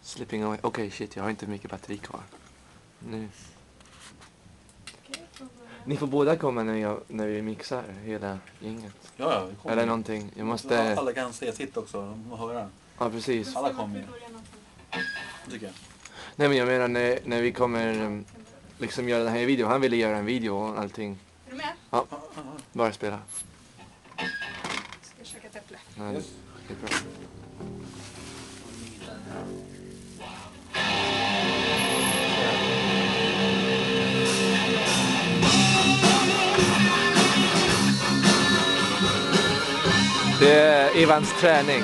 Slipping away. Okej, shit, jag har inte mycket batteri kvar. Nu. Ni får båda komma när vi mixar hela gänget. Ja, vi kommer. Eller någonting. Jag måste... Alla kan se sitt också, de må höra. Ja, precis. Alla kommer ju. Tycker jag. Nej, men jag menar när vi kommer liksom göra den här videon. Han ville göra en video och allting. Är du med? Ja, bara spela. Ska jag käka ett äpple? Ja, det är bra. Det är Ivans träning.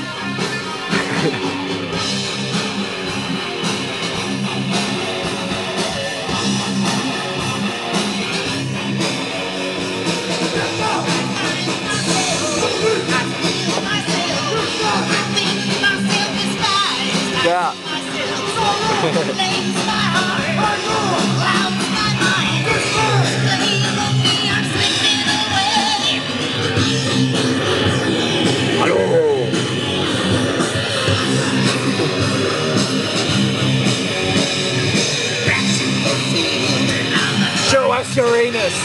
Ja. Show us your anus.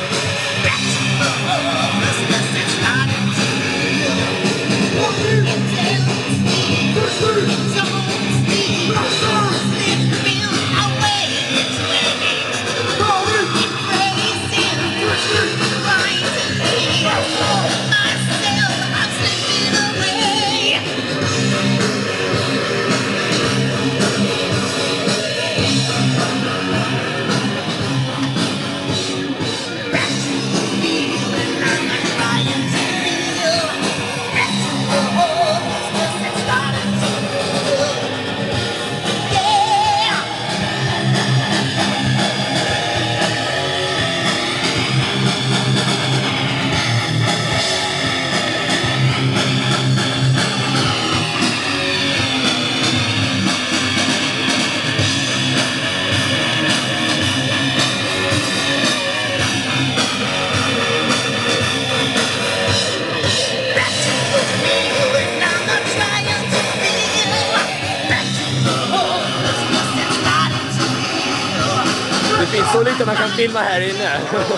Det finns så lite man kan filma här inne.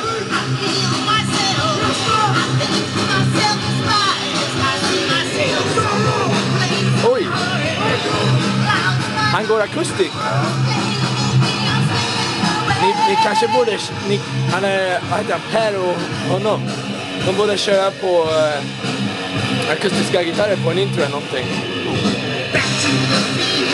Oj! Han går akustik. Ni kanske borde... Han är... Vad heter han? Per och honom. De borde köra på akustiska gitarrer på en intro eller någonting.